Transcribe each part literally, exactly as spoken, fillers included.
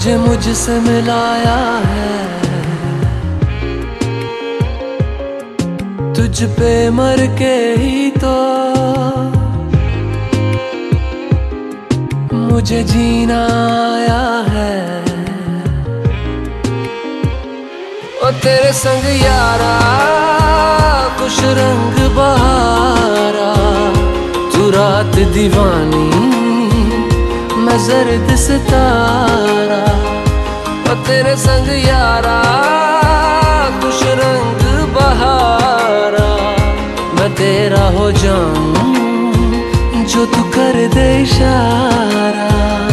तुझे मुझसे मिलाया है, तुझ पे मर के ही तो मुझे जीना आया है। ओ तेरे संग यारा कुछ रंग बहारा, तू रात दीवानी मैं जर्द सितारा। ओ तेरे संग यारा कुछ रंग बहारा, मैं तेरा हो जाऊं जो तू कर दे इशारा।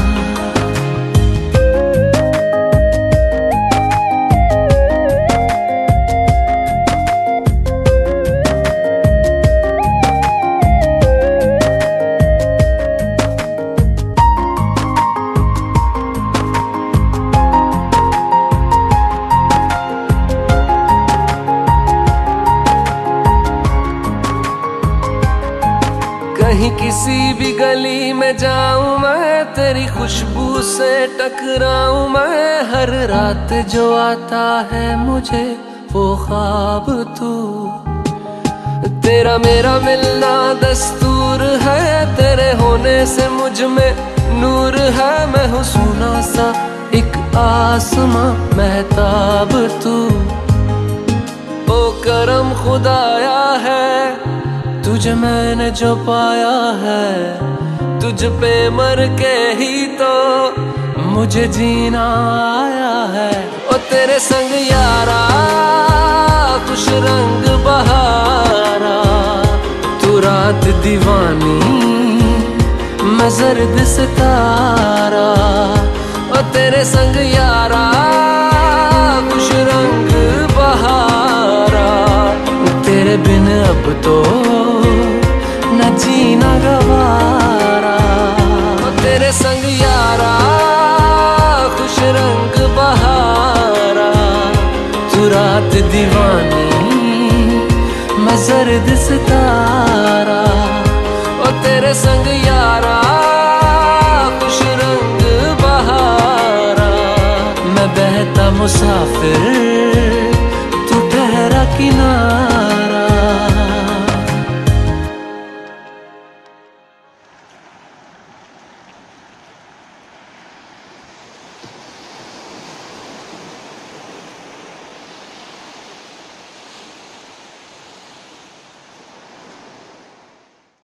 कहीं किसी भी गली में जाऊं मैं, तेरी खुशबू से टकराऊं मैं। हर रात जो आता है मुझे वो ख्वाब तू, तेरा मेरा मिलना दस्तूर है। तेरे होने से मुझ में नूर है, मैं हूँ सोना सा एक आसमां महताब तू। ओ करम खुदाया है तुझे मैंने जो पाया है, तुझ पे मर के ही तो मुझे जीना आया है। ओ तेरे संग यारा कुछ रंग बहारा, तू रात दीवानी मैं जर्द सितारा। ओ तेरे संग यारा कुछ रंग बहारा, तेरे बिन अब तो न जीना गवारा। तेरे संग यारा खुश रंग बहारा, तू रात दीवानी मैं जर्द सितारा। ओ तेरे संग यारा खुश रंग बहारा, मैं बहता मुसाफिर तू ठहरा किनारा।